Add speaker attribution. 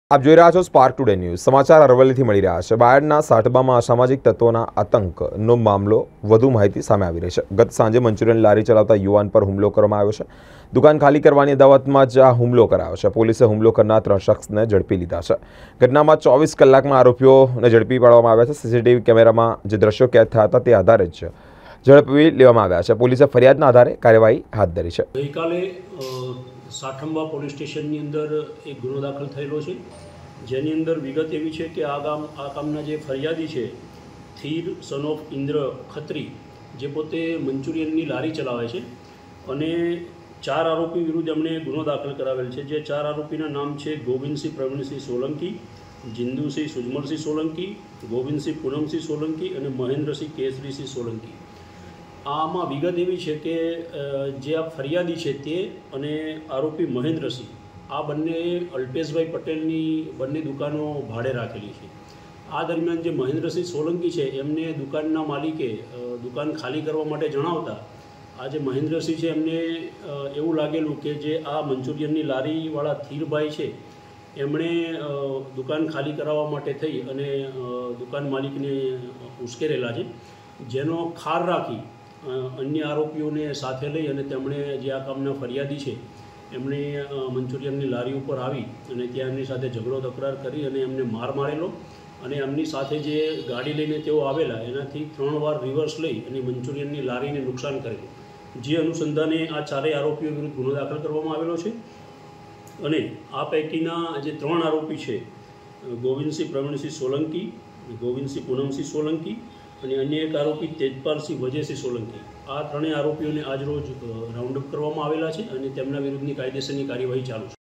Speaker 1: આપ જોઈ રહ્યા છો સ્પાર્ક ટુડે ન્યૂઝ સમાચાર અરવલ્લીથી મળી રહ્યા છે। બાયડના સાઠબામાં અસામાજિક તત્વોના આતંકનો મામલો વધુ માહિતી સામે આવી રહી છે। ગત સાંજે મંચુરિયન લારી ચલાવતા યુવાન પર હુમલો કરવામાં આવ્યો છે। દુકાન ખાલી કરવાની દાવતમાં જ આ હુમલો કરાયો છે। પોલીસે હુમલો કરનાર 3 શખ્સને ઝડપી લીધા છે। ઘટનામાં 24 કલાકમાં આરોપીઓને ઝડપી પાડવામાં આવ્યા છે। સીસીટીવી કેમેરામાં જે દ્રશ્યો કેદ થયા હતા તે આધારે જ ઝડપી લેવામાં આવ્યા છે। પોલીસે ફરિયાદના આધારે કાર્યવાહી હાથ ધરી છે।
Speaker 2: ગઈકાલે સાઠંબા પોલીસ સ્ટેશનની અંદર એક ગુનો દાખલ થયેલો છે, જેની અંદર વિગત એવી છે કે આ ગામના જે ફરિયાદી છે થીર સન ઓફ ઇન્દ્ર ખત્રી, જે પોતે મંચુરિયનની લારી ચલાવે છે અને 4 આરોપી વિરુદ્ધ એમણે ગુનો દાખલ કરાવેલ છે। જે 4 આરોપીના નામ છે ગોવિંદસિંહ પ્રવીણસિંહ સોલંકી, જિંદુસિંહ સુજમલસિંહ સોલંકી, ગોવિંદસિંહ પૂનમસિંહ સોલંકી અને મહેન્દ્રસિંહ કેસરીસિંહ સોલંકી। આમાં વિગત એવી છે કે જે આ ફરિયાદી છે તે અને આરોપી મહેન્દ્રસિંહ, આ બંને અલ્પેશભાઈ પટેલની બંને દુકાનો ભાડે રાખેલી છે। આ દરમિયાન જે મહેન્દ્રસિંહ સોલંકી છે એમને દુકાનના માલિકે દુકાન ખાલી કરવા માટે જણાવતા આ જે મહેન્દ્રસિંહ છે એમને એવું લાગેલું કે જે આ મંચુરિયનની લારીવાળા થીરભાઈ છે એમણે દુકાન ખાલી કરાવવા માટે થઈ અને દુકાન માલિકને ઉશ્કેરેલા છે, જેનો ખાર રાખી અન્ય આરોપીઓને સાથે લઈ અને તેમણે જે આ કામના ફરિયાદી છે એમણે મંચુરિયનની લારી ઉપર આવી અને ત્યાં એમની સાથે ઝઘડો તકરાર કરી અને એમને માર મારેલો અને એમની સાથે જે ગાડી લઈને તેઓ આવેલા એનાથી 3 વાર રિવર્સ લઈ અને મંચુરિયનની લારીને નુકસાન કરેલું। જે અનુસંધાને આ 4 આરોપીઓ વિરુદ્ધ ગુનો દાખલ કરવામાં આવેલો છે અને આ પૈકીના જે 3 આરોપી છે ગોવિંદસિંહ પ્રવીણસિંહ સોલંકી, ગોવિંદસિંહ પૂનમસિંહ સોલંકી અને અન્ય એક આરોપી તેજપાલસિંહ વજયસિંહ સોલંકી, આ 3 આરોપીઓને આજરોજ રાઉન્ડઅપ કરવામાં આવેલા છે અને તેમના વિરુદ્ધની કાયદેસરની કાર્યવાહી ચાલુ છે।